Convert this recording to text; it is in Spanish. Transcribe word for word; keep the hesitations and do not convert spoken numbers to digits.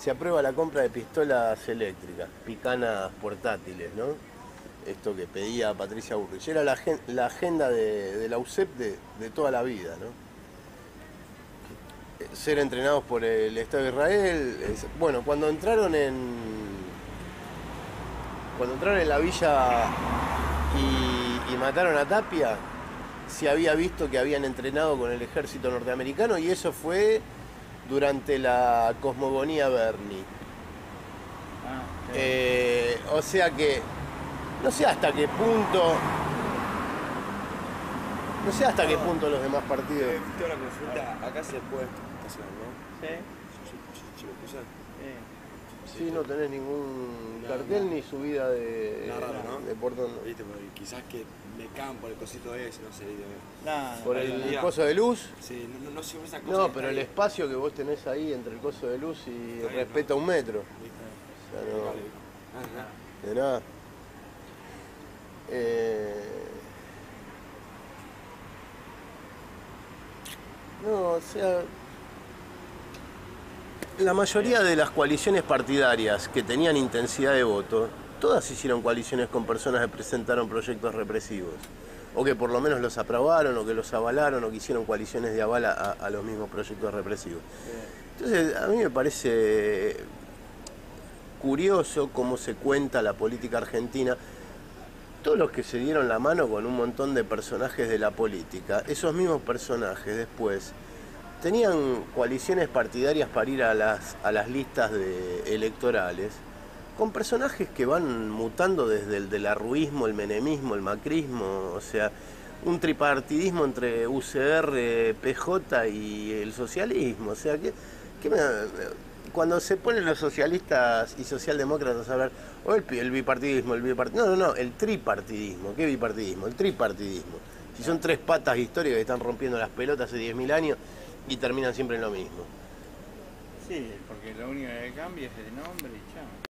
se aprueba la compra de pistolas eléctricas, picanas portátiles, ¿no? Esto que pedía Patricia Bullrich. Era la, la agenda de, de la U C E P de, de toda la vida, ¿no? Ser entrenados por el Estado de Israel. Es, bueno, cuando entraron en... Cuando entraron en la villa y, y mataron a Tapia, se había visto que habían entrenado con el ejército norteamericano y eso fue durante la cosmogonía Bernie. Ah, sí. eh, o sea que no sé hasta qué punto no sé hasta qué punto los demás partidos. Eh, tengo una consulta, acá se puede estacionar, ¿no? Sí. Si, si, si me cruzan. Sí. Sí, no tenés ningún No, cartel no. ni subida de, No, raro, ¿no? de portón. Viste, porque quizás que me cagan por el cosito ese, no sé. De... No, no, Por no, el no. coso de luz. Sí, no, no, no sé esa cosa. No, que pero está el ahí. espacio que vos tenés ahí entre el coso de luz y Está bien, respeta ¿no? un metro. Listo. O sea, no, Vale. Ajá. de nada. Eh, no, o sea, la mayoría de las coaliciones partidarias que tenían intensidad de voto, todas hicieron coaliciones con personas que presentaron proyectos represivos, o que por lo menos los aprobaron, o que los avalaron, o que hicieron coaliciones de aval a, a los mismos proyectos represivos. Entonces, a mí me parece curioso cómo se cuenta la política argentina. Todos los que se dieron la mano con un montón de personajes de la política, esos mismos personajes después tenían coaliciones partidarias para ir a las, a las listas de, electorales, con personajes que van mutando desde el del arruismo, el menemismo, el macrismo, o sea, un tripartidismo entre U C R, P J y el socialismo. O sea, que, que me, cuando se ponen los socialistas y socialdemócratas a hablar, o el, el bipartidismo, el bipartidismo, no, no, no, el tripartidismo. ¿Qué bipartidismo? El tripartidismo. Si son tres patas históricas que están rompiendo las pelotas hace diez mil años y terminan siempre en lo mismo. Sí, porque lo único que cambia es el nombre y chao.